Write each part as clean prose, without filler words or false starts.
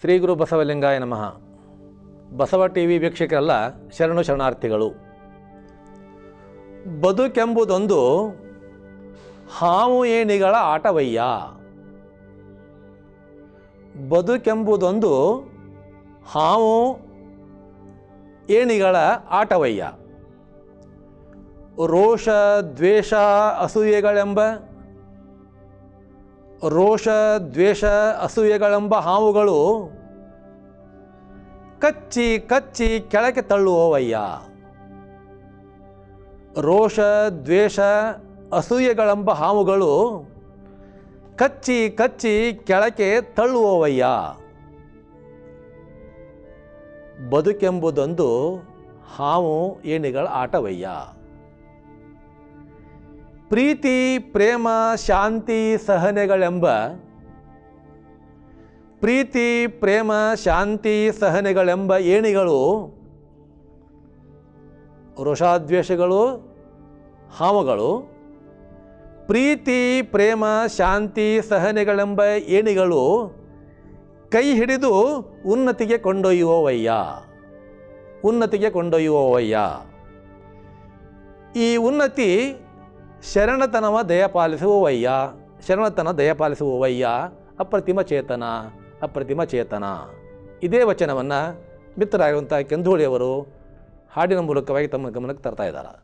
ಶ್ರೀ ಗುರು ಬಸವಲಿಂಗಾಯ ನಮಃ. ಬಸವ ಟಿವಿ ವೀಕ್ಷಕರೆಲ್ಲ ಶರಣು ಶರಣಾರ್ಥಿಗಳು. ಬದುಕೆಂಬುದೊಂದು ಹಾವು ಏಣಿಗಳ ಆಟವಯ್ಯ. ಬದುಕೆಂಬುದೊಂದು ಹಾವು ಏಣಿಗಳ ಆಟವಯ್ಯ. ರೋಷ ದ್ವೇಷ ಅಸೂಯೆಗಳೆಂಬ ಹಾವುಗಳು ಕಚ್ಚಿ ಕಚ್ಚಿ ಕೆಳಗೆ ತಳ್ಳುವವಯ್ಯ. ರೋಷ ದ್ವೇಷ ಅಸೂಯೆಗಳೆಂಬ ಹಾವುಗಳು ಕಚ್ಚಿ ಕಚ್ಚಿ ಕೆಳಗೆ ತಳ್ಳುವವಯ್ಯ. ಬದುಕೆಂಬುದೊಂದು ಹಾವು ಏಣಿಗಳ ಆಟವಯ್ಯ. ಪ್ರೀತಿ ಪ್ರೇಮ ಶಾಂತಿ ಸಹನೆಗಳೆಂಬ ಏಣಿಗಳು ರೋಷಾದ್ವೇಷಗಳು ಹಾವುಗಳು. ಪ್ರೀತಿ ಪ್ರೇಮ ಶಾಂತಿ ಸಹನೆಗಳೆಂಬ ಏಣಿಗಳು ಕೈ ಹಿಡಿದು ಉನ್ನತಿಗೆ ಕೊಂಡೊಯ್ಯುವವಯ್ಯ. ಈ ಉನ್ನತಿ ಶರಣತನ ದಯಪಾಲಿಸುವವಯ್ಯ. ಅಪ್ರತಿಮ ಚೇತನ. ಇದೇ ವಚನವನ್ನು ಮಿತ್ರರಾಗಿರುವಂಥ ಕೆಂಧೂಳಿಯವರು ಹಾಡಿನ ಮೂಲಕವಾಗಿ ತಮ್ಮ ಗಮನಕ್ಕೆ ತರ್ತಾ ಇದ್ದಾರೆ.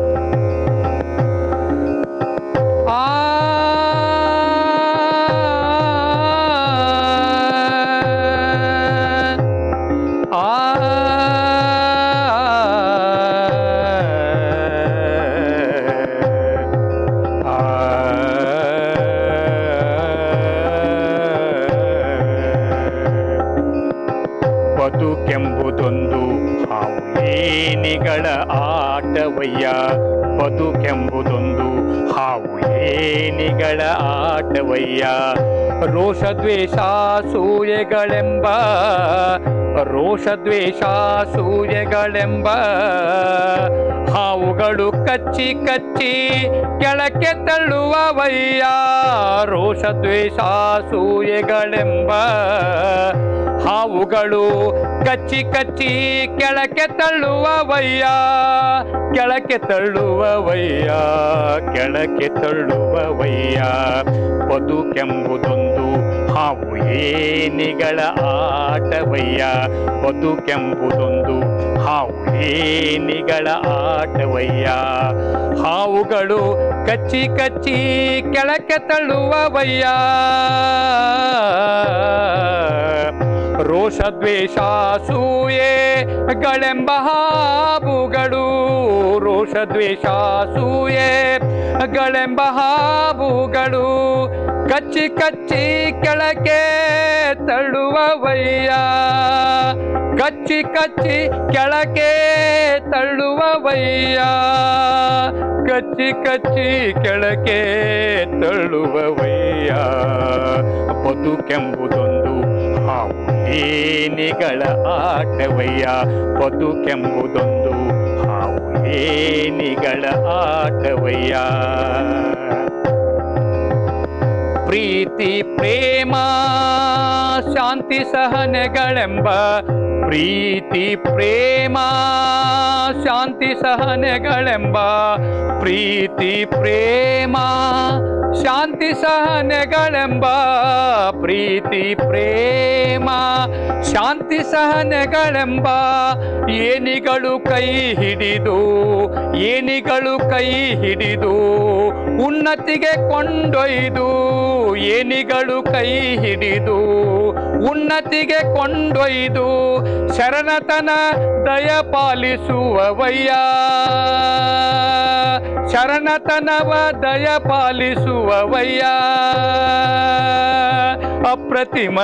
ಬದುಕೆಂಬುದೊಂದು ಹಾವು ಏಣಿಗಳ ಆಟವಯ್ಯ. ಬದುಕೆಂಬುದೊಂದು ಹಾವು ಏಣಿಗಳ ಆಟವಯ್ಯ. ರೋಷದ್ವೇಷ ಸೂಯೆಗಳೆಂಬ ಹಾವುಗಳು ಕಚ್ಚಿ ಕಚ್ಚಿ ಕೆಳಕ್ಕೆ ತಳ್ಳುವವಯ್ಯ. ರೋಷದ್ವೇಷ ಸೂಯೆಗಳೆಂಬ ಹಾವುಗಳು ಕಚ್ಚಿ ಕಚ್ಚಿ ಕೆಳಕ್ಕೆ ತಳ್ಳುವವಯ್ಯ. ಬದುಕೆಂಬುದೊಂದು ಹಾವು ಏಣಿಗಳ ಆಟವಯ್ಯ. ಬದುಕೆಂಬುದೊಂದು ಹಾವು ಏಣಿಗಳ ಆಟವಯ್ಯ. ಹಾವುಗಳು ಕಚ್ಚಿ ಕಚ್ಚಿ ಕೆಳಕ್ಕೆ ತಳ್ಳುವವಯ್ಯ. ರೋಷದ್ವೇಷ ಅಸೂಯೆಗಳೆಂಬ ಹಾವುಗಳು ಕಚ್ಚಿ ಕಚ್ಚಿ ಕೆಳಗೆ ತಳ್ಳುವವಯ್ಯ. ಬದುಕೆಂಬುದೊಂದು ಹಾವು ಏಣಿಗಳ ಆಟವಯ್ಯ. ಬದುಕೆಂಬುದೊಂದು ಹಾವು ಏಣಿಗಳ ಆಟವಯ್ಯ. ಪ್ರೀತಿ ಪ್ರೇಮ ಶಾಂತಿ ಸಹನೆಗಳೆಂಬ ಏಣಿಗಳು ಕೈ ಹಿಡಿದು ಉನ್ನತಿಗೆ ಕೊಂಡೊಯ್ದು ಶರಣತನ ದಯಪಾಲಿಸುವವಯ್ಯ. ಅಪ್ರತಿಮ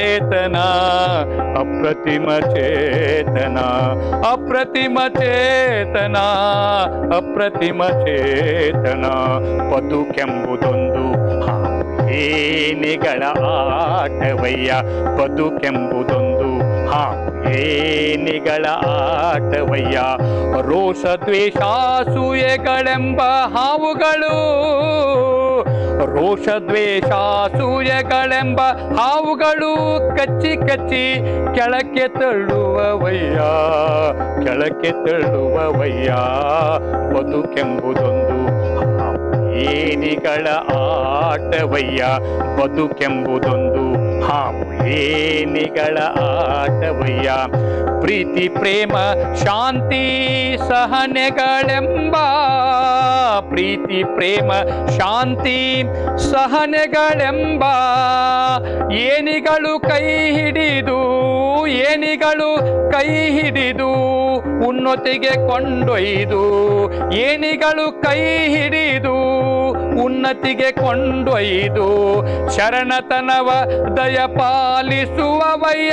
ಚೇತನ. ಬದುಕೆಂಬುದೊಂದು ಹಾವು ಏಣಿಗಳ ಆಟವಯ್ಯ. ಬದುಕೆಂಬುದೊಂದು ಹಾವು ಏಣಿಗಳ ಆಟವಯ್ಯ. ರೋಷ ದ್ವೇಷ ಅಸೂಯೆಗಳೆಂಬ ಹಾವುಗಳು ರೋಷ ದ್ವೇಷ ಸೂರ್ಯಗಳೆಂಬ ಹಾವುಗಳು ಕಚ್ಚಿ ಕಚ್ಚಿ ಕೆಳಕ್ಕೆ ತಳ್ಳುವವಯ್ಯ, ಕೆಳಕ್ಕೆ ತಳ್ಳುವವಯ್ಯ. ಬದುಕೆಂಬುದೊಂದು ಏನಿಗಳ ಆಟವಯ್ಯ, ಬದುಕೆಂಬುದೊಂದು ಏನಿಗಳ ಆಟವಯ್ಯ. ಪ್ರೀತಿ ಪ್ರೇಮ ಶಾಂತಿ ಸಹನೆಗಳೆಂಬ, ಪ್ರೀತಿ ಪ್ರೇಮ ಶಾಂತಿ ಸಹನೆಗಳೆಂಬ ಏನಿಗಳು ಕೈ ಹಿಡಿದು, ಏನಿಗಳು ಕೈ ಹಿಡಿದು ಉನ್ನತಿಗೆ ಕೊಂಡೊಯ್ದು, ಏನಿಗಳು ಕೈ ಹಿಡಿದು ಉನ್ನತಿಗೆ ಕೊಂಡೊಯ್ದು ಶರಣತನವ ದಯಪಾಲಿಸುವವಯ್ಯ,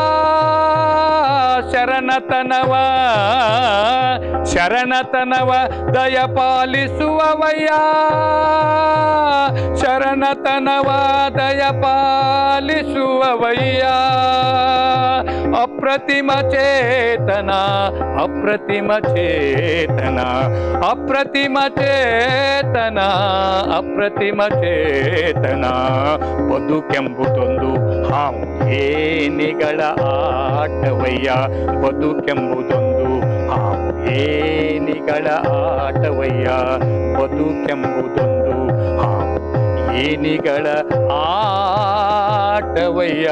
ಶರಣತನವ ಶರಣತನವ ದಯಪಾಲಿಸುವವಯ್ಯ, ಶರಣತನವ ದಯಪಾಲಿಸುವವಯ್ಯ. ಅಪ್ರತಿಮ ಚೇತನ, ಅಪ್ರತಿಮ ಚೇತನ, ಅಪ್ರತಿಮ ಚೇತನ, ಅಪ್ರತಿಮ ಚೇತನ. ಬದುಕೆಂಬುದೊಂದು ಏನಿಗಳ ಆಟವಯ್ಯ, ಬದುಕೆಂಬುದೊಂದು ಏನಿಗಳ ಆಟವಯ್ಯ, ಬದುಕೆಂಬುದೊಂದು ಏನಿಗಳ ಆಟವಯ್ಯ.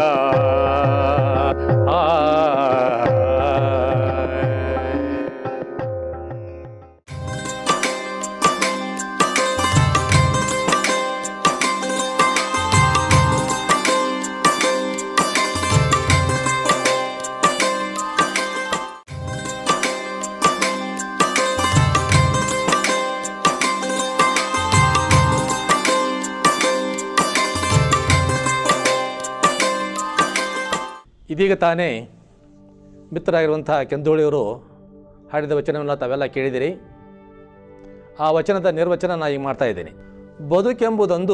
ಇದೀಗ ತಾನೇ ಮಿತ್ರರಾಗಿರುವಂಥ ಕೆಂದೋಳಿಯವರು ಹಾಡಿದ ವಚನವನ್ನು ತಾವೆಲ್ಲ ಕೇಳಿದಿರಿ. ಆ ವಚನದ ನಿರ್ವಚನ ನಾನು ಈಗ ಮಾಡ್ತಾ ಇದ್ದೀನಿ. ಬದುಕೆಂಬುದೊಂದು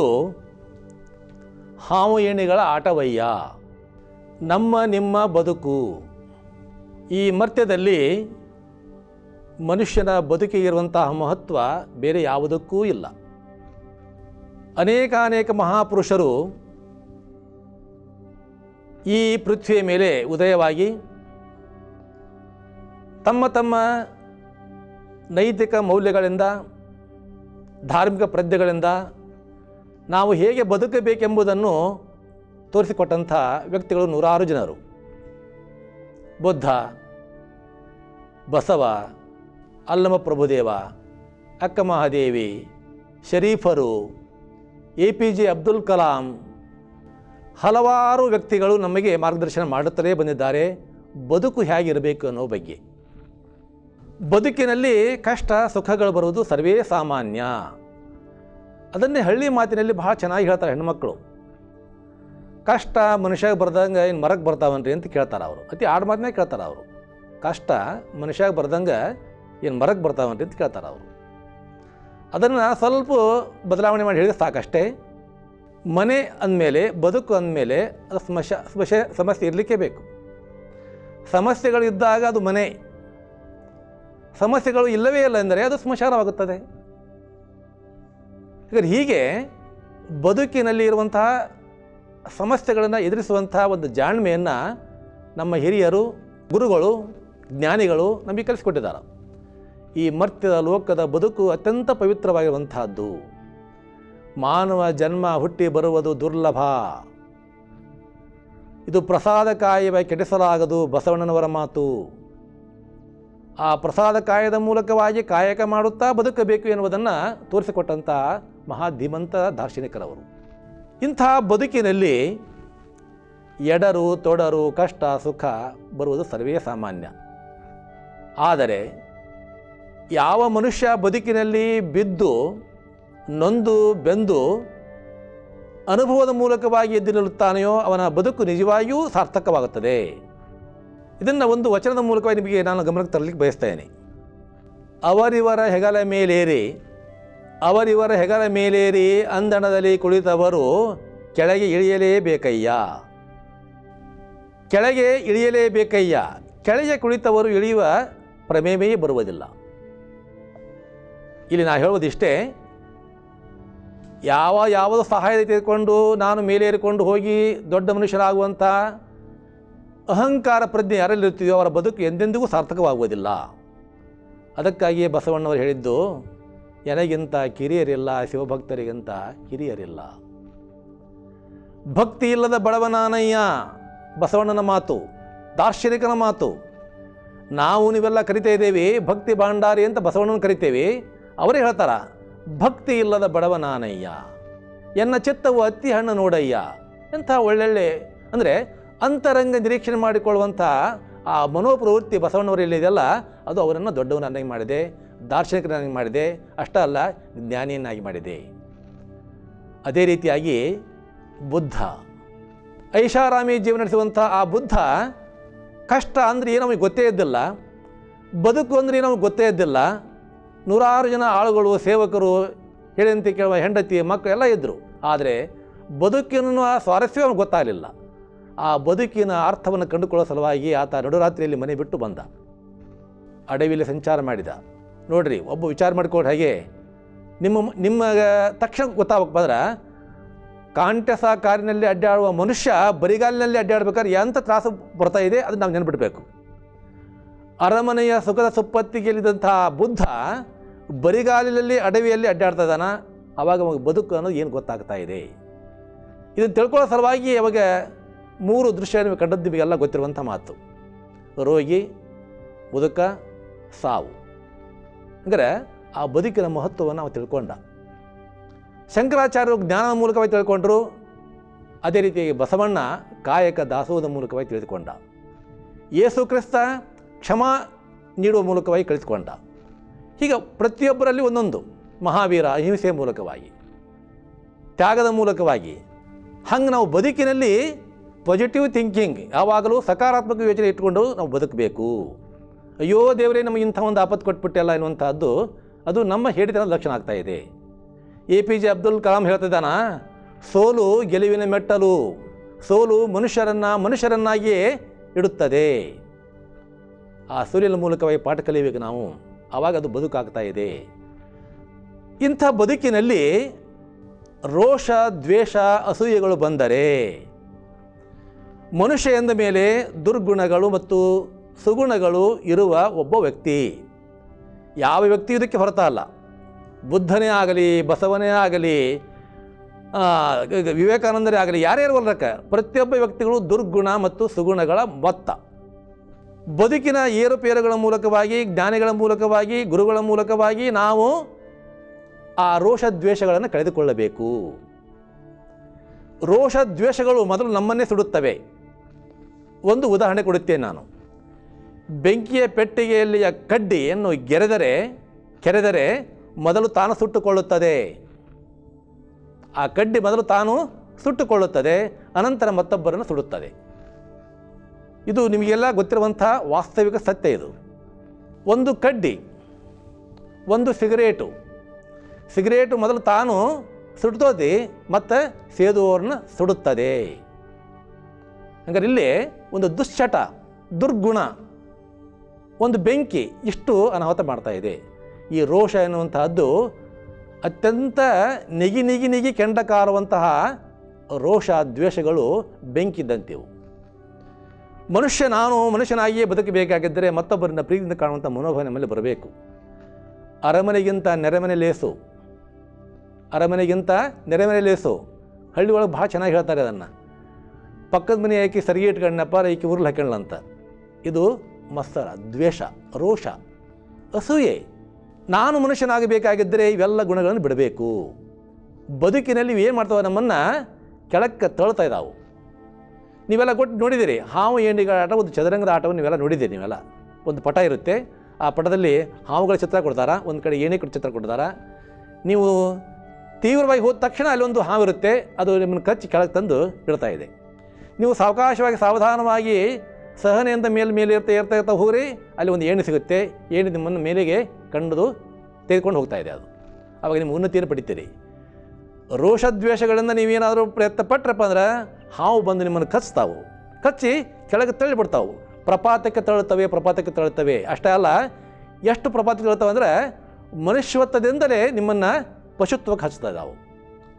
ಹಾವು ಏಣಿಗಳ ಆಟವಯ್ಯ, ನಮ್ಮ ನಿಮ್ಮ ಬದುಕು. ಈ ಮರ್ತ್ಯದಲ್ಲಿ ಮನುಷ್ಯನ ಬದುಕಿಗಿರುವಂತಹ ಮಹತ್ವ ಬೇರೆ ಯಾವುದಕ್ಕೂ ಇಲ್ಲ. ಅನೇಕ ಮಹಾಪುರುಷರು ಈ ಪೃಥ್ವಿಯ ಮೇಲೆ ಉದಯವಾಗಿ ತಮ್ಮ ತಮ್ಮ ನೈತಿಕ ಮೌಲ್ಯಗಳಿಂದ, ಧಾರ್ಮಿಕ ಪ್ರಜ್ಞೆಗಳಿಂದ ನಾವು ಹೇಗೆ ಬದುಕಬೇಕೆಂಬುದನ್ನು ತೋರಿಸಿಕೊಟ್ಟಂಥ ವ್ಯಕ್ತಿಗಳು ನೂರಾರು ಜನರು. ಬುದ್ಧ, ಬಸವ, ಅಲ್ಲಮ ಪ್ರಭುದೇವ, ಅಕ್ಕ ಮಹಾದೇವಿ, ಶರೀಫರು, APJ ಅಬ್ದುಲ್ ಕಲಾಂ, ಹಲವಾರು ವ್ಯಕ್ತಿಗಳು ನಮಗೆ ಮಾರ್ಗದರ್ಶನ ಮಾಡುತ್ತಲೇ ಬಂದಿದ್ದಾರೆ ಬದುಕು ಹೇಗಿರಬೇಕು ಅನ್ನೋ ಬಗ್ಗೆ. ಬದುಕಿನಲ್ಲಿ ಕಷ್ಟ ಸುಖಗಳು ಬರುವುದು ಸರ್ವೇ ಸಾಮಾನ್ಯ. ಅದನ್ನೇ ಹಳ್ಳಿ ಮಾತಿನಲ್ಲಿ ಬಹಳ ಚೆನ್ನಾಗಿ ಹೇಳ್ತಾರೆ ಹೆಣ್ಮಕ್ಳು. ಕಷ್ಟ ಮನುಷ್ಯಾಗ ಬರ್ದಂಗೆ ಏನು ಮರಕ್ಕೆ ಬರ್ತಾವನ್ರಿ ಅಂತ ಕೇಳ್ತಾರೆ ಅವರು. ಅತಿ ಆಡು ಮಾತನ್ನೇ ಕೇಳ್ತಾರೆ ಅವರು. ಕಷ್ಟ ಮನುಷ್ಯಾಗ ಬರ್ದಂಗೆ ಏನು ಮರಕ್ಕೆ ಬರ್ತಾವನ್ರಿ ಅಂತ ಕೇಳ್ತಾರೆ ಅವರು. ಅದನ್ನು ಸ್ವಲ್ಪ ಬದಲಾವಣೆ ಮಾಡಿ ಹೇಳಿದ್ರೆ ಸಾಕಷ್ಟೇ. ಮನೆ ಅಂದಮೇಲೆ, ಬದುಕು ಅಂದಮೇಲೆ ಅದು ಸಮಸ್ಯೆ ಇರಲಿಕ್ಕೆ ಬೇಕು. ಸಮಸ್ಯೆಗಳಿದ್ದಾಗ ಅದು ಮನೆ, ಸಮಸ್ಯೆಗಳು ಇಲ್ಲವೇ ಇಲ್ಲ ಎಂದರೆ ಅದು ಸ್ಮಶಾನವಾಗುತ್ತದೆ. ಹೀಗೆ ಬದುಕಿನಲ್ಲಿ ಇರುವಂತಹ ಸಮಸ್ಯೆಗಳನ್ನು ಎದುರಿಸುವಂತಹ ಒಂದು ಜಾಣ್ಮೆಯನ್ನು ನಮ್ಮ ಹಿರಿಯರು, ಗುರುಗಳು, ಜ್ಞಾನಿಗಳು ನಮಗೆ ಕಲಿಸಿಕೊಟ್ಟಿದ್ದಾರೆ. ಈ ಮರ್ತ್ಯದ ಲೋಕದ ಬದುಕು ಅತ್ಯಂತ ಪವಿತ್ರವಾಗಿರುವಂತಹದ್ದು. ಮಾನವ ಜನ್ಮ ಹುಟ್ಟಿ ಬರುವುದು ದುರ್ಲಭ. ಇದು ಪ್ರಸಾದ ಕಾಯವ ಕೆಡಿಸಲಾಗದು, ಬಸವಣ್ಣನವರ ಮಾತು. ಆ ಪ್ರಸಾದ ಕಾಯದ ಮೂಲಕವಾಗಿ ಕಾಯಕ ಮಾಡುತ್ತಾ ಬದುಕಬೇಕು ಎನ್ನುವುದನ್ನು ತೋರಿಸಿಕೊಟ್ಟಂಥ ಮಹಾಧೀಮಂತ ದಾರ್ಶನಿಕರವರು. ಇಂಥ ಬದುಕಿನಲ್ಲಿ ಎಡರು ತೊಡರು, ಕಷ್ಟ ಸುಖ ಬರುವುದು ಸರ್ವೇ ಸಾಮಾನ್ಯ. ಆದರೆ ಯಾವ ಮನುಷ್ಯ ಬದುಕಿನಲ್ಲಿ ಬಿದ್ದು ನೊಂದು ಬೆಂದು ಅನುಭವದ ಮೂಲಕವಾಗಿ ಎದ್ದು ನಿಲ್ಲುತ್ತಾನೆಯೋ ಅವನ ಬದುಕು ನಿಜವಾಗಿಯೂ ಸಾರ್ಥಕವಾಗುತ್ತದೆ. ಇದನ್ನು ಒಂದು ವಚನದ ಮೂಲಕವಾಗಿ ನಿಮಗೆ ನಾನು ಗಮನಕ್ಕೆ ತರಲಿಕ್ಕೆ ಬಯಸ್ತೇನೆ. ಅವರಿವರ ಹೆಗಲ ಮೇಲೇರಿ, ಅವರಿವರ ಹೆಗಲ ಮೇಲೇರಿ ಅಂದಣದಲ್ಲಿ ಕುಳಿತವರು ಕೆಳಗೆ ಇಳಿಯಲೇಬೇಕಯ್ಯ, ಕೆಳಗೆ ಇಳಿಯಲೇಬೇಕಯ್ಯ. ಕೆಳಗೆ ಕುಳಿತವರು ಇಳಿಯುವ ಪ್ರಮೇಯವೇ ಬರುವುದಿಲ್ಲ. ಇಲ್ಲಿ ನಾನು ಹೇಳುವುದಿಷ್ಟೇ, ಯಾವುದು ಸಹಾಯ ತೆಗೆದುಕೊಂಡು ನಾನು ಮೇಲೇರಿಕೊಂಡು ಹೋಗಿ ದೊಡ್ಡ ಮನುಷ್ಯರಾಗುವಂಥ ಅಹಂಕಾರ ಪ್ರಜ್ಞೆ ಯಾರಲ್ಲಿರ್ತೀಯೋ ಅವರ ಬದುಕು ಎಂದೆಂದಿಗೂ ಸಾರ್ಥಕವಾಗುವುದಿಲ್ಲ. ಅದಕ್ಕಾಗಿಯೇ ಬಸವಣ್ಣವರು ಹೇಳಿದ್ದು, ನನಗಿಂತ ಕಿರಿಯರಿಲ್ಲ, ಶಿವಭಕ್ತರಿಗಿಂತ ಹಿರಿಯರಿಲ್ಲ. ಭಕ್ತಿ ಇಲ್ಲದ ಬಡವನಾನಯ್ಯ ಬಸವಣ್ಣನ ಮಾತು, ದಾರ್ಶನಿಕನ ಮಾತು. ನಾವು ನೀವೆಲ್ಲ ಕರಿತಾ ಇದ್ದೇವೆ ಭಕ್ತಿ ಭಾಂಡಾರಿ ಅಂತ ಬಸವಣ್ಣನ ಕರಿತೇವೆ. ಅವರೇ ಹೇಳ್ತಾರ, ಭಕ್ತಿ ಇಲ್ಲದ ಬಡವನಾನಯ್ಯ, ಎನ್ನ ಚಿತ್ತವು ಅತ್ತಿ ಹಣ್ಣು ನೋಡಯ್ಯ. ಎಂಥ ಒಳ್ಳೊಳ್ಳೆ ಅಂದರೆ ಅಂತರಂಗ ನಿರೀಕ್ಷಣೆ ಮಾಡಿಕೊಳ್ಳುವಂಥ ಆ ಮನೋಪ್ರವೃತ್ತಿ ಬಸವಣ್ಣವರಲ್ಲಿದೆಯಲ್ಲ, ಅದು ಅವರನ್ನು ದೊಡ್ಡವನನ್ನಾಗಿ ಮಾಡಿದೆ, ದಾರ್ಶನಿಕರನ್ನಾಗಿ ಮಾಡಿದೆ, ಅಷ್ಟೇ ಅಲ್ಲ ಜ್ಞಾನಿಯನ್ನಾಗಿ ಮಾಡಿದೆ. ಅದೇ ರೀತಿಯಾಗಿ ಬುದ್ಧ, ಐಷಾರಾಮಿ ಜೀವನ ನಡೆಸುವಂಥ ಆ ಬುದ್ಧ ಕಷ್ಟ ಅಂದರೆ ಏನೋ ನಮಗೆ ಗೊತ್ತೇ ಇದ್ದಿಲ್ಲ, ಬದುಕು ಅಂದರೆ ಏನೋ ಗೊತ್ತೇ ಇದ್ದಿಲ್ಲ. ನೂರಾರು ಜನ ಆಳುಗಳು, ಸೇವಕರು, ಹೇಳಿದಂತೆ ಕೇಳುವ ಹೆಂಡತಿ, ಮಕ್ಕಳು ಎಲ್ಲ ಇದ್ದರು. ಆದರೆ ಬದುಕಿನ ಸ್ವಾರಸ್ಯ ಅವನಿಗೆ ಗೊತ್ತಾಗಲಿಲ್ಲ. ಆ ಬದುಕಿನ ಅರ್ಥವನ್ನು ಕಂಡುಕೊಳ್ಳೋ ಸಲುವಾಗಿ ಆತ ನಡುರಾತ್ರಿಯಲ್ಲಿ ಮನೆ ಬಿಟ್ಟು ಬಂದ, ಅಡವಿಯಲ್ಲಿ ಸಂಚಾರ ಮಾಡಿದ. ನೋಡ್ರಿ, ಒಬ್ಬ ವಿಚಾರ ಮಾಡಿಕೊಂಡು ಹಾಗೆ ನಿಮ್ಮ ತಕ್ಷಣ ಗೊತ್ತಾಗಬೇಕಂದ್ರೆ ಕಾಂಟೆಸ ಕಾರಿನಲ್ಲಿ ಅಡ್ಡಾಡುವ ಮನುಷ್ಯ ಬರಿಗಾಲಿನಲ್ಲಿ ಅಡ್ಡಾಡ್ಬೇಕಾದ್ರೆ ಎಂಥ ತ್ರಾಸು ಬರ್ತಾ ಇದೆ ಅದನ್ನು ನಾವು ನೆನಪಿಡಬೇಕು. ಅರಮನೆಯ ಸುಖದ ಸುಪ್ಪತ್ತಿಗೆಲ್ಲಿದ್ದಂಥ ಬುದ್ಧ ಬರಿಗಾಲಿನಲ್ಲಿ ಅಡವಿಯಲ್ಲಿ ಅಡ್ಡಾಡ್ತಾ ಇದ್ದಾನ. ಆವಾಗ ಅವಾಗ ಬದುಕು ಅನ್ನೋದು ಏನು ಗೊತ್ತಾಗ್ತಾ ಇದೆ. ಇದನ್ನು ತಿಳ್ಕೊಳ್ಳೋ ಸಲುವಾಗಿ ಅವಾಗ 3 ದೃಶ್ಯ ನಿಮಗೆ ಕಂಡದ್ದು ನಿಮಗೆಲ್ಲ ಗೊತ್ತಿರುವಂಥ ಮಾತು: ರೋಗಿ, ಮುದುಕ, ಸಾವು. ಅಂದರೆ ಆ ಬದುಕಿನ ಮಹತ್ವವನ್ನು ನಾವು ತಿಳ್ಕೊಂಡ. ಶಂಕರಾಚಾರ್ಯರು ಜ್ಞಾನದ ಮೂಲಕವಾಗಿ ತಿಳ್ಕೊಂಡ್ರು. ಅದೇ ರೀತಿಯಾಗಿ ಬಸವಣ್ಣ ಕಾಯಕ ದಾಸೋಹದ ಮೂಲಕವಾಗಿ ತಿಳಿದುಕೊಂಡ. ಯೇಸು ಕ್ರಿಸ್ತ ಕ್ಷಮಾ ನೀಡುವ ಮೂಲಕವಾಗಿ ಕಲಿತುಕೊಂಡ. ಹೀಗೆ ಪ್ರತಿಯೊಬ್ಬರಲ್ಲಿ ಒಂದೊಂದು. ಮಹಾವೀರ ಅಹಿಂಸೆಯ ಮೂಲಕವಾಗಿ, ತ್ಯಾಗದ ಮೂಲಕವಾಗಿ. ಹಂಗೆ ನಾವು ಬದುಕಿನಲ್ಲಿ ಪಾಸಿಟಿವ್ ಥಿಂಕಿಂಗ್, ಯಾವಾಗಲೂ ಸಕಾರಾತ್ಮಕ ಯೋಚನೆ ಇಟ್ಕೊಂಡು ನಾವು ಬದುಕಬೇಕು. ಅಯ್ಯೋ ದೇವರೇ ನಮಗೆ ಇಂಥ ಒಂದು ಆಪತ್ತು ಕೊಟ್ಬಿಟ್ಟೆಲ್ಲ ಎನ್ನುವಂಥದ್ದು ಅದು ನಮ್ಮ ಹೇಳಿತನದ ಲಕ್ಷಣ ಆಗ್ತಾ ಇದೆ. APJ ಅಬ್ದುಲ್ ಕಲಾಂ ಹೇಳ್ತಿದ್ದಾನ, ಸೋಲು ಗೆಲುವಿನ ಮೆಟ್ಟಲು, ಸೋಲು ಮನುಷ್ಯರನ್ನಾಗಿಯೇ ಇಡುತ್ತದೆ. ಆ ಸೋಲಿನ ಮೂಲಕವಾಗಿ ಪಾಠ ಕಲಿಯಬೇಕು ನಾವು, ಆವಾಗ ಅದು ಬದುಕಾಗ್ತಾ ಇದೆ. ಇಂಥ ಬದುಕಿನಲ್ಲಿ ರೋಷ, ದ್ವೇಷ, ಅಸೂಯೆಗಳು ಬಂದರೆ ಮನುಷ್ಯ ಎಂದ ಮೇಲೆ ದುರ್ಗುಣಗಳು ಮತ್ತು ಸುಗುಣಗಳು ಇರುವ ಒಬ್ಬ ವ್ಯಕ್ತಿ. ಯಾವ ವ್ಯಕ್ತಿ ಇದಕ್ಕೆ ಹೊರತಲ್ಲ. ಬುದ್ಧನೇ ಆಗಲಿ, ಬಸವನೇ ಆಗಲಿ, ವಿವೇಕಾನಂದರೇ ಆಗಲಿ, ಯಾರ್ಯಾರು ಹೊರಕ ಪ್ರತಿಯೊಬ್ಬ ವ್ಯಕ್ತಿಗಳು ದುರ್ಗುಣ ಮತ್ತು ಸುಗುಣಗಳ ಮೊತ್ತ. ಬದುಕಿನ ಏರುಪೇರುಗಳ ಮೂಲಕವಾಗಿ, ಜ್ಞಾನಿಗಳ ಮೂಲಕವಾಗಿ, ಗುರುಗಳ ಮೂಲಕವಾಗಿ ನಾವು ಆ ರೋಷ ದ್ವೇಷಗಳನ್ನು ಕಳೆದುಕೊಳ್ಳಬೇಕು. ರೋಷ ದ್ವೇಷಗಳು ಮೊದಲು ನಮ್ಮನ್ನೇ ಸುಡುತ್ತವೆ. ಒಂದು ಉದಾಹರಣೆ ಕೊಡುತ್ತೇನೆ ನಾನು. ಬೆಂಕಿಯ ಪೆಟ್ಟಿಗೆಯಲ್ಲಿಯ ಕಡ್ಡಿಯನ್ನು ಕೆರೆದರೆ ಮೊದಲು ತಾನು ಸುಟ್ಟುಕೊಳ್ಳುತ್ತದೆ. ಆ ಕಡ್ಡಿ ಮೊದಲು ತಾನು ಸುಟ್ಟುಕೊಳ್ಳುತ್ತದೆ, ಅನಂತರ ಮತ್ತೊಬ್ಬರನ್ನು ಸುಡುತ್ತದೆ. ಇದು ನಿಮಗೆಲ್ಲ ಗೊತ್ತಿರುವಂಥ ವಾಸ್ತವಿಕ ಸತ್ಯ. ಇದು ಒಂದು ಕಡ್ಡಿ, ಒಂದು ಸಿಗರೇಟು ಮೊದಲು ತಾನು ಸುಡ್ತೋದಿ ಮತ್ತು ಸೇದುವವ್ರನ್ನ ಸುಡುತ್ತದೆ. ಹಂಗಾರೆ ಇಲ್ಲಿ ಒಂದು ದುಶ್ಚಟ, ದುರ್ಗುಣ, ಒಂದು ಬೆಂಕಿ ಇಷ್ಟು ಅನಾಹುತ ಮಾಡ್ತಾ ಇದೆ. ಈ ರೋಷ ಎನ್ನುವಂತಹದ್ದು ಅತ್ಯಂತ ನಿಗಿ ಕೆಂಡ ಕಾರುವಂತಹ ರೋಷ ದ್ವೇಷಗಳು ಬೆಂಕಿದ್ದಂತೆವು. ನಾನು ಮನುಷ್ಯನಾಗಿಯೇ ಬದುಕಬೇಕಾಗಿದ್ದರೆ ಮತ್ತೊಬ್ಬರನ್ನ ಪ್ರೀತಿಯಿಂದ ಕಾಣುವಂಥ ಮನೋಭಾವ ನಮ್ಮಲ್ಲಿ ಬರಬೇಕು. ಅರಮನೆಗಿಂತ ನೆರೆಮನೆ ಲೇಸು. ಹಳ್ಳಿ ಒಳಗೆ ಭಾಳ ಚೆನ್ನಾಗಿ ಹೇಳ್ತಾರೆ ಅದನ್ನು. ಪಕ್ಕದ ಮನೆ ಆಕಿ ಸರಿಗೆ ಇಟ್ಕೊಂಡಪ್ಪ, ಈಕಿ ಉರುಳು ಹಾಕೊಂಡ್ಲಂತ. ಇದು ಮತ್ಸರ, ದ್ವೇಷ, ರೋಷ, ಅಸೂಯೆ. ನಾನು ಮನುಷ್ಯನಾಗಬೇಕಾಗಿದ್ದರೆ ಇವೆಲ್ಲ ಗುಣಗಳನ್ನು ಬಿಡಬೇಕು. ಬದುಕಿನಲ್ಲಿ ಏನು ಮಾಡ್ತಾವೆ, ನಮ್ಮನ್ನು ಕೆಳಕ್ಕೆ ತಳ್ತಾ ಇದ್ದಾವೆ. ನೀವೆಲ್ಲ ನೋಡಿದ್ದೀರಿ, ಹಾವು ಏಣಿಗಳ ಆಟ, ಒಂದು ಚದುರಂಗದ ಆಟವನ್ನು ನೀವೆಲ್ಲ ನೋಡಿದ್ದೀರಿ. ನೀವೆಲ್ಲ ಒಂದು ಪಟ ಇರುತ್ತೆ, ಆ ಪಟದಲ್ಲಿ ಹಾವುಗಳ ಚಿತ್ರ ಕೊಡ್ತಾರ, ಒಂದು ಕಡೆ ಏಣಿಗಳ ಚಿತ್ರ ಕೊಡ್ತಾರ. ನೀವು ತೀವ್ರವಾಗಿ ಹೋದ ತಕ್ಷಣ ಅಲ್ಲೊಂದು ಹಾವು ಇರುತ್ತೆ, ಅದು ನಿಮ್ಮನ್ನು ಕಚ್ಚಿ ಕೆಳಗೆ ತಂದು ಬಿಡ್ತಾ ಇದೆ. ನೀವು ಸಾವಕಾಶವಾಗಿ ಸಾವಧಾನವಾಗಿ ಸಹನೆಯಿಂದ ಮೇಲೆ ಏರ್ತಾ ಹೋಗ್ರಿ, ಅಲ್ಲಿ ಒಂದು ಏಣಿ ಸಿಗುತ್ತೆ. ಏಣಿ ನಿಮ್ಮನ್ನು ಮೇಲೆಗೆ ತೆಗೆದುಕೊಂಡು ಹೋಗ್ತಾ ಇದೆ. ಅದು ಆವಾಗ ನಿಮ್ಮ ಉನ್ನತಿಯನ್ನು ಪಡಿತೀರಿ. ರೋಷದ್ವೇಷಗಳಿಂದ ನೀವೇನಾದರೂ ಪ್ರಯತ್ನ ಪಟ್ರಪ್ಪ ಅಂದ್ರೆ ಹಾವು ಬಂದು ನಿಮ್ಮನ್ನು ಕಚ್ಚಿ ಕೆಳಗೆ ತಳ್ಳಿಬಿಡ್ತಾವೆ. ಪ್ರಪಾತಕ್ಕೆ ತಳ್ಳುತ್ತವೆ. ಅಷ್ಟೇ ಅಲ್ಲ, ಎಷ್ಟು ಪ್ರಪಾತಕ್ಕೆ ತಳ್ಳುತ್ತವೆ ಅಂದರೆ ಮನುಷ್ಯತ್ವದಿಂದಲೇ ನಿಮ್ಮನ್ನು ಪಶುತ್ವಕ್ಕೆ ಹಚ್ತಾ ಇದ್ದಾವೆ.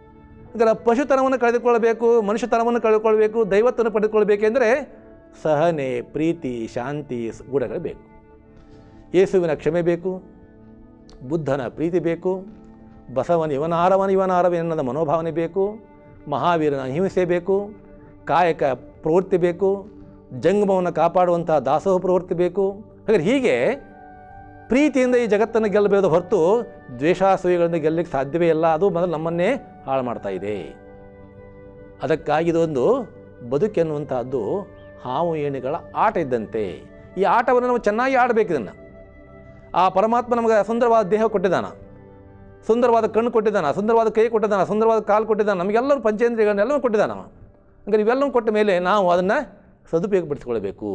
ಈಗ ಪಶುತನವನ್ನು ಕಳೆದುಕೊಳ್ಬೇಕು, ಮನುಷ್ಯತನವನ್ನು ಕಳೆದುಕೊಳ್ಬೇಕು, ದೈವತ್ವವನ್ನು ಪಡೆದುಕೊಳ್ಬೇಕೆಂದರೆ ಸಹನೆ, ಪ್ರೀತಿ, ಶಾಂತಿ ಗುಣಗಳು ಬೇಕು. ಯೇಸುವಿನ ಕ್ಷಮೆ ಬೇಕು, ಬುದ್ಧನ ಪ್ರೀತಿ ಬೇಕು, ಬಸವನ ಇವನಾರವೆನ್ನದ ಮನೋಭಾವನೆ ಬೇಕು, ಮಹಾವೀರನ ಅಹಿಂಸೆ ಬೇಕು, ಕಾಯಕ ಪ್ರವೃತ್ತಿ ಬೇಕು, ಜಂಗಮವನ್ನು ಕಾಪಾಡುವಂಥ ದಾಸೋಹ ಪ್ರವೃತ್ತಿ ಬೇಕು. ಹಾಗಾದ್ರೆ ಹೀಗೆ ಪ್ರೀತಿಯಿಂದ ಈ ಜಗತ್ತನ್ನು ಗೆಲ್ಲಬಹುದು ಹೊರತು ದ್ವೇಷಾಸೂಯೆಗಳಿಂದ ಗೆಲ್ಲಲಿಕ್ಕೆ ಸಾಧ್ಯವೇ ಇಲ್ಲ. ಅದು ಮೊದಲು ನಮ್ಮನ್ನೇ ಹಾಳು ಮಾಡ್ತಾ ಇದೆ. ಅದಕ್ಕಾಗಿ ಇದೊಂದು ಬದುಕೆನ್ನುವಂತಹದ್ದು ಹಾವು ಏಣಿಗಳ ಆಟ ಇದ್ದಂತೆ. ಈ ಆಟವನ್ನು ನಾವು ಚೆನ್ನಾಗಿ ಆಡಬೇಕು. ಇದನ್ನು ಆ ಪರಮಾತ್ಮ ನಮಗೆ ಸುಂದರವಾದ ದೇಹ ಕೊಟ್ಟಿದ್ದಾನ, ಸುಂದರವಾದ ಕಣ್ಣು ಕೊಟ್ಟಿದ್ದಾನ, ಸುಂದರವಾದ ಕೈ ಕೊಟ್ಟಿದ್ದಾನ, ಸುಂದರವಾದ ಕಾಲು ಕೊಟ್ಟಿದ್ದಾನೆ, ನಮಗೆಲ್ಲರೂ ಪಂಚೇಂದ್ರಿಯಗಳನ್ನೆಲ್ಲವೂ ಕೊಟ್ಟಿದ್ದಾನ. ಹಂಗಾರೆ ಇವೆಲ್ಲವೂ ಕೊಟ್ಟ ಮೇಲೆ ನಾವು ಅದನ್ನು ಸದುಪಯೋಗಪಡಿಸಿಕೊಳ್ಬೇಕು.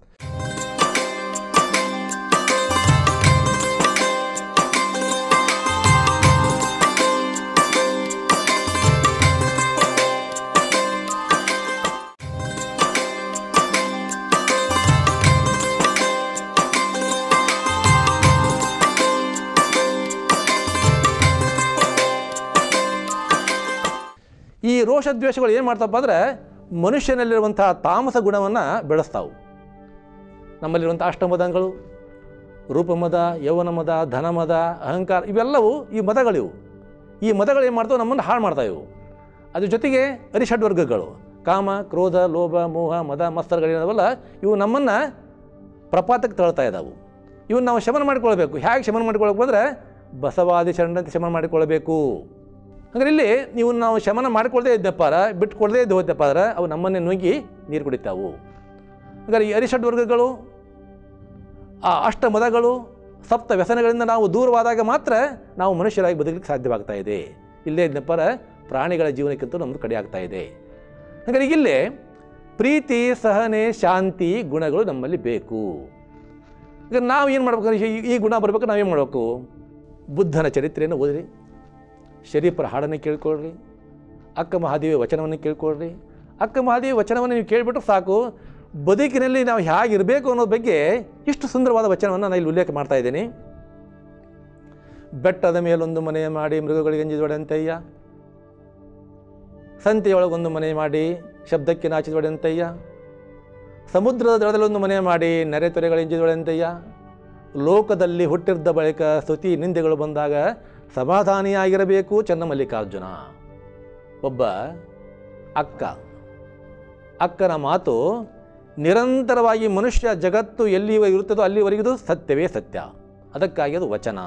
ಈ ರೋಷದ್ವೇಷಗಳು ಏನು ಮಾಡ್ತಪ್ಪ ಅಂದರೆ ಮನುಷ್ಯನಲ್ಲಿರುವಂಥ ತಾಮಸ ಗುಣವನ್ನು ಬೆಳೆಸ್ತಾವು. ನಮ್ಮಲ್ಲಿರುವಂಥ ಅಷ್ಟಮದಗಳು, ರೂಪಮದ, ಯೌವನಮದ, ಧನಮದ, ಅಹಂಕಾರ, ಇವೆಲ್ಲವೂ ಈ ಮದಗಳಿವು. ಈ ಮದಗಳು ಏನು ಮಾಡ್ತಾವೆ? ನಮ್ಮನ್ನು ಹಾಳು ಮಾಡ್ತಾವೆ ಇವು. ಅದ್ರ ಜೊತೆಗೆ ಅರಿಷಡ್ವರ್ಗಗಳು, ಕಾಮ, ಕ್ರೋಧ, ಲೋಭ, ಮೋಹ, ಮದ, ಮತ್ಸರಗಳೇನವಲ್ಲ, ಇವು ನಮ್ಮನ್ನು ಪ್ರಪಾತಕ್ಕೆ ತಳ್ತಾ ಇದ್ದಾವೆ. ಇವನ್ನ ನಾವು ಶಮನ ಮಾಡಿಕೊಳ್ಬೇಕು. ಹೇಗೆ ಶಮನ ಮಾಡಿಕೊಳ್ಬೇಕು ಅಂದರೆ ಬಸವಾದಿ ಶರಣಂತೆ ಶಮನ ಮಾಡಿಕೊಳ್ಬೇಕು. ಹಾಗಾದ್ರೆ ಇಲ್ಲಿ ನೀವು ನಾವು ಶಮನ ಮಾಡಿಕೊಳ್ಳದೇ ಇದ್ದಪ್ಪಾರ, ಬಿಟ್ಟುಕೊಡದೇ ಇದ್ದು ಹೋದಪ್ಪಾದ್ರೆ ಅವು ನಮ್ಮನ್ನೇ ನುಗ್ಗಿ ನೀರು ಕುಡಿತಾವು. ಹಾಗಾದ್ರೆ ಈ ಅರಿಷಡ್ವರ್ಗಗಳು, ಆ ಅಷ್ಟಮದಗಳು, ಸಪ್ತ ವ್ಯಸನಗಳಿಂದ ನಾವು ದೂರವಾದಾಗ ಮಾತ್ರ ನಾವು ಮನುಷ್ಯರಾಗಿ ಬದುಕಲಿಕ್ಕೆ ಸಾಧ್ಯವಾಗ್ತಾ ಇದೆ. ಇಲ್ಲೇ ಇದ್ದಪ್ಪಾರ ಪ್ರಾಣಿಗಳ ಜೀವನಕ್ಕಿಂತ ನಮ್ಮದು ಕಡೆ ಆಗ್ತಾ ಇದೆ. ಹಾಗಾದ್ರೆ ಈಗಿಲ್ಲೇ ಪ್ರೀತಿ, ಸಹನೆ, ಶಾಂತಿ ಗುಣಗಳು ನಮ್ಮಲ್ಲಿ ಬೇಕು. ಈಗ ನಾವು ಏನು ಮಾಡ್ಬೇಕು? ಈ ಗುಣ ಬರಬೇಕು. ನಾವೇನು ಮಾಡಬೇಕು? ಬುದ್ಧನ ಚರಿತ್ರೆಯನ್ನು ಓದಿರಿ, ಶರೀಫರ ಹಾಡನ್ನು ಕೇಳ್ಕೊಳ್ರಿ, ಅಕ್ಕ ಮಹಾದೇವಿ ವಚನವನ್ನು ಕೇಳ್ಕೊಳ್ರಿ. ಅಕ್ಕ ಮಹಾದೇವಿ ವಚನವನ್ನು ನೀವು ಕೇಳಿಬಿಟ್ರೆ ಸಾಕು, ಬದುಕಿನಲ್ಲಿ ನಾವು ಹೇಗಿರಬೇಕು ಅನ್ನೋ ಬಗ್ಗೆ ಇಷ್ಟು ಸುಂದರವಾದ ವಚನವನ್ನು ನಾನು ಇಲ್ಲಿ ಉಲ್ಲೇಖ ಮಾಡ್ತಾ ಇದ್ದೀನಿ. ಬೆಟ್ಟದ ಮೇಲೊಂದು ಮನೆ ಮಾಡಿ ಮೃಗಗಳಿಗೆ ಅಂಜಿದೊಡೆಂತಯ್ಯ, ಸಂತೆಯೊಳಗೊಂದು ಮನೆ ಮಾಡಿ ಶಬ್ದಕ್ಕೆ ನಾಚಿದೊಡೆಂತಯ್ಯ, ಸಮುದ್ರದ ದಡದಲ್ಲೊಂದು ಮನೆ ಮಾಡಿ ನೆರೆ ತೊರೆಗಳ ಎಂಜಿದೊಡೆಂತಯ್ಯ, ಲೋಕದಲ್ಲಿ ಹುಟ್ಟಿದ್ದ ಬಳಿಕ ಸ್ತುತಿ ನಿಂದೆಗಳು ಬಂದಾಗ ಸಮಾಧಾನಿಯಾಗಿರಬೇಕು ಚನ್ನಮಲ್ಲಿಕಾರ್ಜುನ. ಒಬ್ಬ ಅಕ್ಕನ ಮಾತು ನಿರಂತರವಾಗಿ ಮನುಷ್ಯ ಜಗತ್ತು ಎಲ್ಲಿವರೆಗೆ ಇರುತ್ತದೋ ಅಲ್ಲಿವರೆಗೂ ಸತ್ಯವೇ ಸತ್ಯ. ಅದಕ್ಕಾಗಿ ಅದು ವಚನ.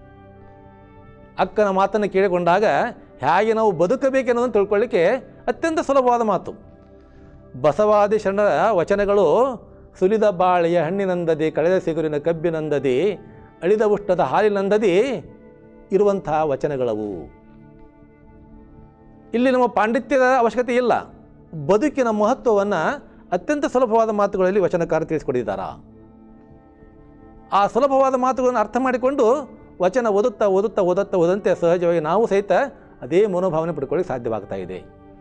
ಅಕ್ಕನ ಮಾತನ್ನು ಕೇಳಿಕೊಂಡಾಗ ಹೇಗೆ ನಾವು ಬದುಕಬೇಕೆನ್ನೋದನ್ನು ತಿಳ್ಕೊಳ್ಳಿಕ್ಕೆ ಅತ್ಯಂತ ಸುಲಭವಾದ ಮಾತು. ಬಸವಾದಿ ಶರಣರ ವಚನಗಳು ಸುಲಿದ ಬಾಳೆಯ ಹಣ್ಣಿನಂದದಿ, ಕಳೆದ ಸಿಗುರಿನ ಕಬ್ಬಿನಂದದಿ, ಅಳಿದ ಉಷ್ಣದ ಹಾಲಿನಂದದಿ ಇರುವಂಥ ವಚನಗಳವು. ಇಲ್ಲಿ ನಮ್ಮ ಪಾಂಡಿತ್ಯದ ಅವಶ್ಯಕತೆ ಇಲ್ಲ. ಬದುಕಿನ ಮಹತ್ವವನ್ನು ಅತ್ಯಂತ ಸುಲಭವಾದ ಮಾತುಗಳಲ್ಲಿ ವಚನಕಾರ ತಿಳಿಸ್ಕೊಟ್ಟಿದ್ದಾರೆ. ಆ ಸುಲಭವಾದ ಮಾತುಗಳನ್ನು ಅರ್ಥ ಮಾಡಿಕೊಂಡು ವಚನ ಓದಂತೆ ಸಹಜವಾಗಿ ನಾವು ಸಹಿತ ಅದೇ ಮನೋಭಾವನೆ ಪಡ್ಕೊಳ್ಳಿಕ್ಕೆ ಸಾಧ್ಯವಾಗ್ತಾ ಇದೆ.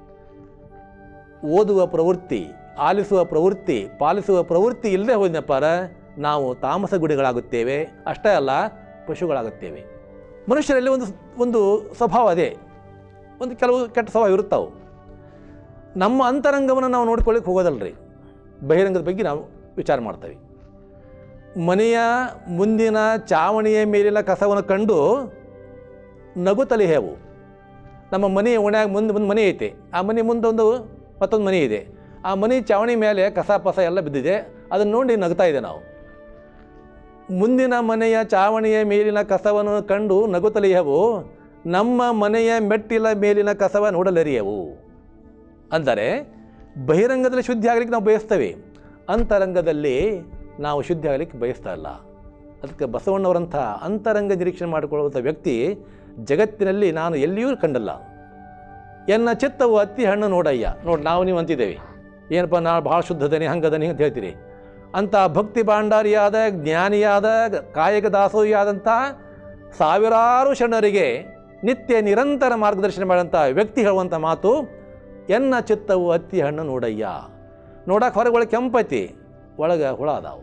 ಓದುವ ಪ್ರವೃತ್ತಿ, ಆಲಿಸುವ ಪ್ರವೃತ್ತಿ, ಪಾಲಿಸುವ ಪ್ರವೃತ್ತಿ ಇಲ್ಲದೆ ಹೋದನಪ್ಪಾರ ನಾವು ತಾಮಸ ಗುಡಿಗಳಾಗುತ್ತೇವೆ. ಅಷ್ಟೇ ಅಲ್ಲ, ಪಶುಗಳಾಗುತ್ತೇವೆ. ಮನುಷ್ಯರಲ್ಲಿ ಒಂದು ಸ್ವಭಾವ ಅದೇ, ಒಂದು ಕೆಲವು ಕೆಟ್ಟ ಸ್ವಭಾವ ಇರುತ್ತಾವೆ. ನಮ್ಮ ಅಂತರಂಗವನ್ನು ನಾವು ನೋಡ್ಕೊಳ್ಳಿಕ್ಕೆ ಹೋಗೋದಲ್ರಿ, ಬಹಿರಂಗದ ಬಗ್ಗೆ ನಾವು ವಿಚಾರ ಮಾಡ್ತೇವೆ. ಮನೆಯ ಮುಂದಿನ ಚಾವಣಿಯ ಮೇಲಿನ ಕಸವನ್ನು ಕಂಡು ನಗುತ್ತಲೇ ಹೇವು. ನಮ್ಮ ಮನೆಯ ಓಣ್ಯಾಗ ಮುಂದೆ ಮನೆ ಐತೆ, ಆ ಮನೆ ಮುಂದೆ ಮತ್ತೊಂದು ಮನೆ ಇದೆ. ಆ ಮನೆ ಚಾವಣಿ ಮೇಲೆ ಕಸ ಪಸ ಎಲ್ಲ ಬಿದ್ದಿದೆ, ಅದನ್ನು ನೋಡಿ ನಗ್ತಾ ಇದೆ ನಾವು. ಮುಂದಿನ ಮನೆಯ ಚಾವಣಿಯ ಮೇಲಿನ ಕಸವನ್ನು ಕಂಡು ನಗುತ್ತಲೆಯವು, ನಮ್ಮ ಮನೆಯ ಮೆಟ್ಟಿಲ ಮೇಲಿನ ಕಸವ ನೋಡಲರಿಯವು. ಅಂದರೆ ಬಹಿರಂಗದಲ್ಲಿ ಶುದ್ಧಿ ಆಗಲಿಕ್ಕೆ ನಾವು ಬಯಸ್ತೇವೆ, ಅಂತರಂಗದಲ್ಲಿ ನಾವು ಶುದ್ಧಿ ಆಗಲಿಕ್ಕೆ ಬಯಸ್ತಾ ಇಲ್ಲ. ಅದಕ್ಕೆ ಬಸವಣ್ಣವರಂಥ ಅಂತರಂಗ ನಿರೀಕ್ಷಣೆ ಮಾಡಿಕೊಳ್ಳುವಂಥ ವ್ಯಕ್ತಿ ಜಗತ್ತಿನಲ್ಲಿ ನಾನು ಎಲ್ಲಿಯೂ ಕಂಡಲ್ಲ. ಎನ್ನ ಚಿತ್ತವು ಅತ್ತಿ ಹಣ್ಣು ನೋಡಯ್ಯ. ನೋಡಿ, ನಾವು ನೀವು ಅಂತಿದ್ದೇವೆ, ಏನಪ್ಪ ನಾನು ಭಾಳ ಶುದ್ಧದನಿ ಹಂಗದನಿ ಅಂತ ಹೇಳ್ತೀರಿ. ಅಂಥ ಭಕ್ತಿ ಭಾಂಡಾರಿಯಾದ, ಜ್ಞಾನಿಯಾದ, ಕಾಯಕ ದಾಸೋಹಿಯಾದಂಥ ಸಾವಿರಾರು ಶರಣರಿಗೆ ನಿತ್ಯ ನಿರಂತರ ಮಾರ್ಗದರ್ಶನ ಮಾಡಿದಂಥ ವ್ಯಕ್ತಿ ಹೇಳುವಂಥ ಮಾತು, ಎನ್ನ ಚಿತ್ತವು ಅತ್ತಿ ಹಣ್ಣು ನೋಡಯ್ಯ. ನೋಡಕ್ಕೆ ಹೊರಗೆ ಕೆಂಪೈತಿ, ಒಳಗೆ ಹುಳ ಅದಾವು.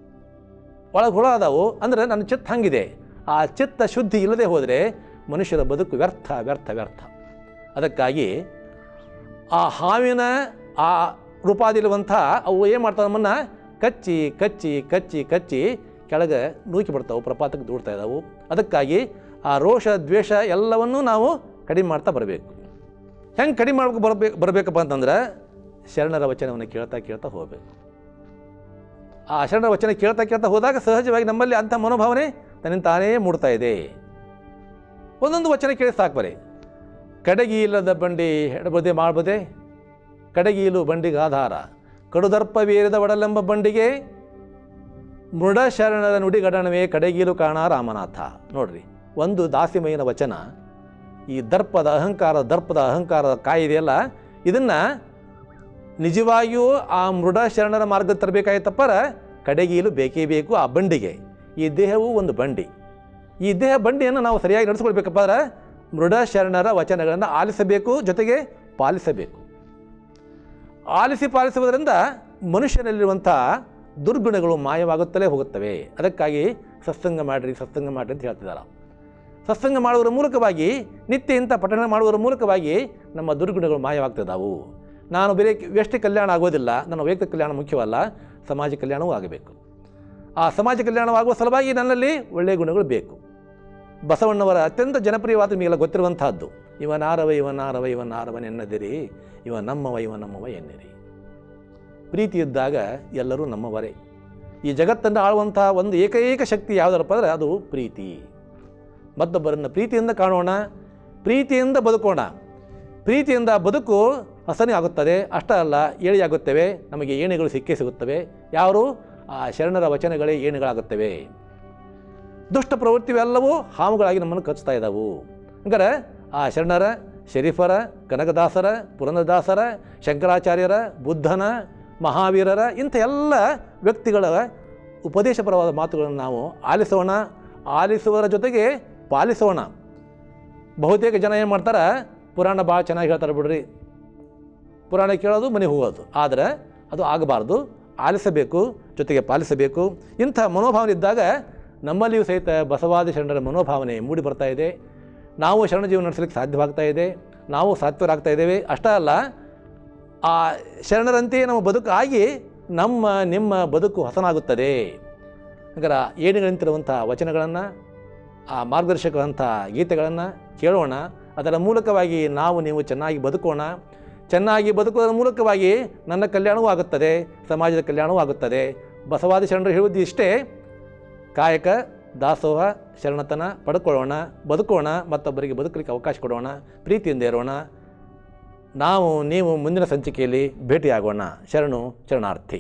ಅಂದರೆ ನನ್ನ ಚಿತ್ತ ಹಂಗಿದೆ. ಆ ಚಿತ್ತ ಶುದ್ಧಿ ಇಲ್ಲದೆ ಹೋದರೆ ಮನುಷ್ಯರ ಬದುಕು ವ್ಯರ್ಥ ವ್ಯರ್ಥ ವ್ಯರ್ಥ. ಅದಕ್ಕಾಗಿ ಆ ಹಾವಿನ ಆ ರೂಪಾದಿರುವಂಥ ಅವು ಏನು ಮಾಡ್ತಾವೆ, ನಮ್ಮನ್ನು ಕಚ್ಚಿ ಕಚ್ಚಿ ಕಚ್ಚಿ ಕಚ್ಚಿ ಕೆಳಗೆ ನೂಕಿ ಬಿಡ್ತಾವೆ, ಪ್ರಪಾತಕ್ಕೆ ದೂಡ್ತಾ ಇದ್ದಾವೆ. ಅದಕ್ಕಾಗಿ ಆ ರೋಷ ದ್ವೇಷ ಎಲ್ಲವನ್ನೂ ನಾವು ಕಡಿಮೆ ಮಾಡ್ತಾ ಬರಬೇಕು. ಹೆಂಗೆ ಕಡಿಮೆ ಮಾಡ್ಬೇಕು ಬರಬೇಕಪ್ಪ ಅಂತಂದ್ರೆ ಶರಣರ ವಚನವನ್ನು ಕೇಳ್ತಾ ಕೇಳ್ತಾ ಹೋಗಬೇಕು. ಆ ಶರಣರ ವಚನ ಕೇಳ್ತಾ ಕೇಳ್ತಾ ಹೋದಾಗ ಸಹಜವಾಗಿ ನಮ್ಮಲ್ಲಿ ಅಂಥ ಮನೋಭಾವನೆ ತನ್ನಿಂದ ತಾನೇ ಮೂಡ್ತಾ ಇದೆ. ಒಂದೊಂದು ವಚನ ಕೇಳಿ ಸಾಕು ಬರೀ. ಕಡಗಿ ಇಲ್ಲದ ಬಂಡಿ ಎಡಬದೆ ಮಾಡಬದೆ, ಕಡಗಿಲು ಬಂಡಿಗೆ ಆಧಾರ, ಕಡುದರ್ಪವೇರಿದ ಒಡಲೆಂಬ ಬಂಡಿಗೆ ಮೃಡ ಶರಣರ ನುಡಿಗಡಣವೇ ಕಡಗೀಲು ಕಾಣ ರಾಮನಾಥ. ನೋಡ್ರಿ, ಒಂದು ದಾಸಿಮಯ್ಯನ ವಚನ. ಈ ದರ್ಪದ ಅಹಂಕಾರದ ಕಾಯಿದೆಯಲ್ಲ, ಇದನ್ನು ನಿಜವಾಗಿಯೂ ಆ ಮೃಡ ಶರಣರ ಮಾರ್ಗ ತರಬೇಕಾಯ್ತಪ್ಪರ ಕಡೆಗೀಲು ಬೇಕೇ ಬೇಕು ಆ ಬಂಡಿಗೆ. ಈ ದೇಹವು ಒಂದು ಬಂಡಿ. ಈ ದೇಹ ಬಂಡಿಯನ್ನು ನಾವು ಸರಿಯಾಗಿ ನಡೆಸ್ಕೊಳ್ಬೇಕಪ್ಪ ಅಂದ್ರೆ ಮೃಡ ಶರಣರ ವಚನಗಳನ್ನು ಆಲಿಸಬೇಕು, ಜೊತೆಗೆ ಪಾಲಿಸಬೇಕು. ಆಲಿಸಿ ಪಾಲಿಸುವುದರಿಂದ ಮನುಷ್ಯನಲ್ಲಿರುವಂಥ ದುರ್ಗುಣಗಳು ಮಾಯವಾಗುತ್ತಲೇ ಹೋಗುತ್ತವೆ. ಅದಕ್ಕಾಗಿ ಸತ್ಸಂಗ ಮಾಡಿರಿ ಅಂತ ಹೇಳ್ತಿದ್ದಾರೆ. ಸತ್ಸಂಗ ಮಾಡುವುದರ ಮೂಲಕವಾಗಿ, ನಿತ್ಯ ಇಂಥ ಪಠಣ ಮಾಡುವುದರ ಮೂಲಕವಾಗಿ ನಮ್ಮ ದುರ್ಗುಣಗಳು ಮಾಯವಾಗ್ತಿದ್ದಾವು. ನಾನು ಬೇರೆ ವ್ಯಕ್ತಿ ಕಲ್ಯಾಣ ಆಗೋದಿಲ್ಲ, ನನ್ನ ವೈಯಕ್ತಿಕ ಕಲ್ಯಾಣ ಮುಖ್ಯವಲ್ಲ, ಸಮಾಜ ಕಲ್ಯಾಣವೂ ಆಗಬೇಕು. ಆ ಸಮಾಜ ಕಲ್ಯಾಣವಾಗುವ ಸಲುವಾಗಿ ನನ್ನಲ್ಲಿ ಒಳ್ಳೆಯ ಗುಣಗಳು ಬೇಕು. ಬಸವಣ್ಣವರ ಅತ್ಯಂತ ಜನಪ್ರಿಯವಾದ ನಿಮಗೆಲ್ಲ ಗೊತ್ತಿರುವಂತಹದ್ದು, ಇವನಾರವನೆನ್ನದಿರಿ, ಇವ ನಮ್ಮವ ಎನ್ನಿರಿ. ಪ್ರೀತಿ ಇದ್ದಾಗ ಎಲ್ಲರೂ ನಮ್ಮವರೇ. ಈ ಜಗತ್ತನ್ನು ಆಳುವಂಥ ಒಂದು ಏಕೈಕ ಶಕ್ತಿ ಯಾವುದರಪ್ಪ ಅಂದರೆ ಅದು ಪ್ರೀತಿ. ಮತ್ತೊಬ್ಬರನ್ನು ಪ್ರೀತಿಯಿಂದ ಕಾಣೋಣ, ಪ್ರೀತಿಯಿಂದ ಬದುಕೋಣ. ಪ್ರೀತಿಯಿಂದ ಬದುಕು ಹಸನೆ ಆಗುತ್ತದೆ. ಅಷ್ಟೇ ಅಲ್ಲ, ಏಳಿಯಾಗುತ್ತವೆ. ನಮಗೆ ಏಣಿಗಳು ಸಿಕ್ಕೇ ಸಿಗುತ್ತವೆ. ಯಾರು? ಆ ಶರಣರ ವಚನಗಳೇ ಏಣಿಗಳಾಗುತ್ತವೆ. ದುಷ್ಟ ಪ್ರವೃತ್ತಿವೆಲ್ಲವೂ ಹಾವುಗಳಾಗಿ ನಮ್ಮನ್ನು ಕಚ್ತಾ ಇದ್ದಾವು. ಹಂಗಾರೆ ಆ ಶರಣರ, ಶರೀಫರ, ಕನಕದಾಸರ, ಪುರಂದರದಾಸರ, ಶಂಕರಾಚಾರ್ಯರ, ಬುದ್ಧನ, ಮಹಾವೀರರ ಇಂಥ ಎಲ್ಲ ವ್ಯಕ್ತಿಗಳ ಉಪದೇಶಪರವಾದ ಮಾತುಗಳನ್ನು ನಾವು ಆಲಿಸೋಣ. ಆಲಿಸುವುದರ ಜೊತೆಗೆ ಪಾಲಿಸೋಣ. ಬಹುತೇಕ ಜನ ಏನು ಮಾಡ್ತಾರೆ, ಪುರಾಣ ಭಾಳ ಚೆನ್ನಾಗಿ ಹೇಳ್ತಾರೆ ಬಿಡ್ರಿ, ಪುರಾಣ ಕೇಳೋದು ಮನೆ ಹೋಗೋದು. ಆದರೆ ಅದು ಆಗಬಾರ್ದು. ಆಲಿಸಬೇಕು, ಜೊತೆಗೆ ಪಾಲಿಸಬೇಕು. ಇಂಥ ಮನೋಭಾವನೆ ಇದ್ದಾಗ ನಮ್ಮಲ್ಲಿಯೂ ಸಹಿತ ಬಸವಾದಿ ಶರಣರ ಮನೋಭಾವನೆ ಮೂಡಿ ಬರ್ತಾ ಇದೆ. ನಾವು ಶರಣ ಜೀವನ ನಡೆಸಲಿಕ್ಕೆ ಸಾಧ್ಯವಾಗ್ತಾ ಇದೆ. ನಾವು ಸಾತ್ವರಾಗ್ತಾ ಇದ್ದೇವೆ. ಅಷ್ಟೇ ಅಲ್ಲ, ಆ ಶರಣರಂತೆಯೇ ನಮ್ಮ ಬದುಕು ಆಗಿ ನಿಮ್ಮ ಬದುಕು ಹಸನಾಗುತ್ತದೆ. ಹಾಗಾದ್ರೆ ಏಣಿಗಳಂತಿರುವಂಥ ವಚನಗಳನ್ನು, ಆ ಮಾರ್ಗದರ್ಶಕವಂಥ ಗೀತೆಗಳನ್ನು ಕೇಳೋಣ. ಅದರ ಮೂಲಕವಾಗಿ ನೀವು ಚೆನ್ನಾಗಿ ಬದುಕೋಣ. ಚೆನ್ನಾಗಿ ಬದುಕೋದರ ಮೂಲಕವಾಗಿ ನನ್ನ ಕಲ್ಯಾಣವೂ ಆಗುತ್ತದೆ, ಸಮಾಜದ ಕಲ್ಯಾಣವೂ ಆಗುತ್ತದೆ. ಬಸವಾದಿ ಶರಣರು ಹೇಳುವುದು ಇಷ್ಟೇ, ಕಾಯಕ ದಾಸೋಹ ಶರಣತನ ಪಡ್ಕೊಳ್ಳೋಣ, ಬದುಕೋಣ, ಮತ್ತೊಬ್ಬರಿಗೆ ಬದುಕಲಿಕ್ಕೆ ಅವಕಾಶ ಕೊಡೋಣ, ಪ್ರೀತಿಯಿಂದ ಇರೋಣ. ನೀವು ಮುಂದಿನ ಸಂಚಿಕೆಯಲ್ಲಿ ಭೇಟಿಯಾಗೋಣ. ಶರಣಾರ್ಥಿ.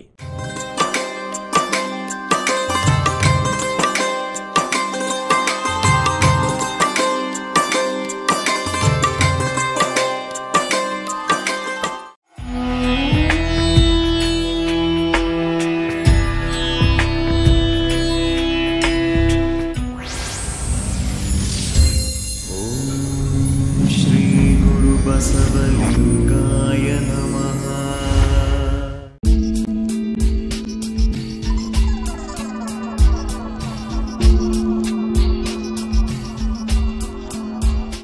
बसवलिंगाय नमः।